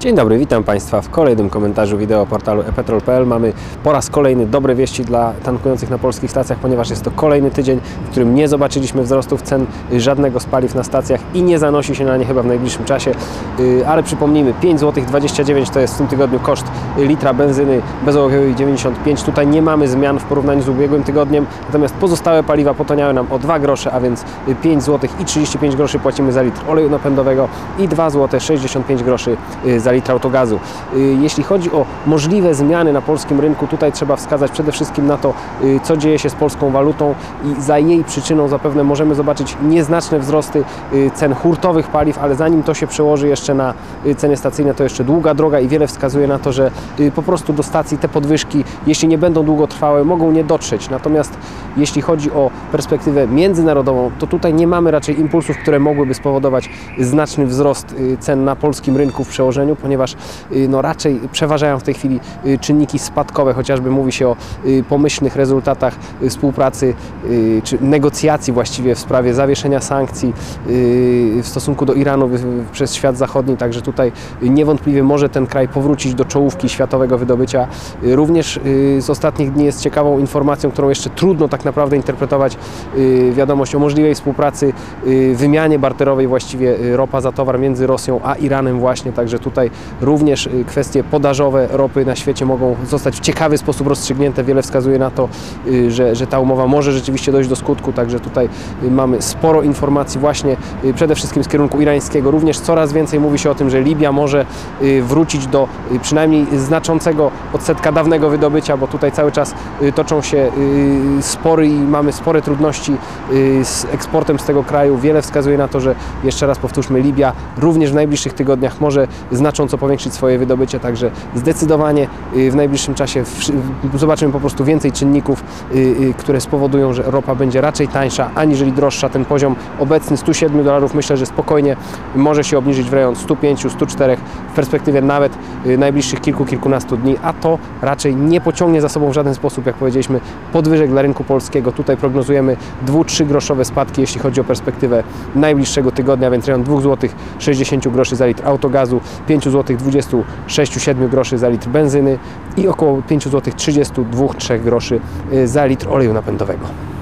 Dzień dobry, witam Państwa w kolejnym komentarzu wideo portalu ePetrol.pl. Mamy po raz kolejny dobre wieści dla tankujących na polskich stacjach, ponieważ jest to kolejny tydzień, w którym nie zobaczyliśmy wzrostów cen żadnego z paliw na stacjach i nie zanosi się na nie chyba w najbliższym czasie. Ale przypomnijmy, 5,29 zł to jest w tym tygodniu koszt litra benzyny bezołowiowej 95. Tutaj nie mamy zmian w porównaniu z ubiegłym tygodniem, natomiast pozostałe paliwa potaniały nam o 2 grosze, a więc 5 zł i 35 groszy płacimy za litr oleju napędowego i 2 zł 65 groszy za litr autogazu. Jeśli chodzi o możliwe zmiany na polskim rynku, tutaj trzeba wskazać przede wszystkim na to, co dzieje się z polską walutą i za jej przyczyną zapewne możemy zobaczyć nieznaczne wzrosty cen hurtowych paliw, ale zanim to się przełoży jeszcze na ceny stacyjne, to jeszcze długa droga i wiele wskazuje na to, że po prostu do stacji te podwyżki, jeśli nie będą długotrwałe, mogą nie dotrzeć. Natomiast jeśli chodzi o perspektywę międzynarodową, to tutaj nie mamy raczej impulsów, które mogłyby spowodować znaczny wzrost cen na polskim rynku w przełożeniu, ponieważ raczej przeważają w tej chwili czynniki spadkowe, chociażby mówi się o pomyślnych rezultatach współpracy czy negocjacji właściwie w sprawie zawieszenia sankcji w stosunku do Iranu przez świat zachodni, także tutaj niewątpliwie może ten kraj powrócić do czołówki światowego wydobycia. Również z ostatnich dni jest ciekawą informacją, którą jeszcze trudno tak naprawdę interpretować, wiadomość o możliwej współpracy, wymianie barterowej właściwie ropa za towar między Rosją a Iranem właśnie, także tutaj również kwestie podażowe ropy na świecie mogą zostać w ciekawy sposób rozstrzygnięte. Wiele wskazuje na to, że ta umowa może rzeczywiście dojść do skutku, także tutaj mamy sporo informacji właśnie przede wszystkim z kierunku irańskiego. Również coraz więcej mówi się o tym, że Libia może wrócić do przynajmniej znaczącego odsetka dawnego wydobycia, bo tutaj cały czas toczą się spory i mamy spore trudności z eksportem z tego kraju. Wiele wskazuje na to, że jeszcze raz powtórzmy, Libia również w najbliższych tygodniach może znacząco powiększyć swoje wydobycie, także zdecydowanie w najbliższym czasie zobaczymy po prostu więcej czynników, które spowodują, że ropa będzie raczej tańsza, aniżeli droższa. Ten poziom obecny $107 myślę, że spokojnie może się obniżyć w rejon 105, 104 w perspektywie nawet najbliższych kilkunastu dni, a to raczej nie pociągnie za sobą w żaden sposób, jak powiedzieliśmy, podwyżek dla rynku polskiego. Tutaj prognozujemy 2-3 groszowe spadki, jeśli chodzi o perspektywę najbliższego tygodnia, więc rejon 2 zł 60 groszy za litr autogazu, 5 zł 26-7 groszy za litr benzyny i około 5 zł 32-3 groszy za litr oleju napędowego.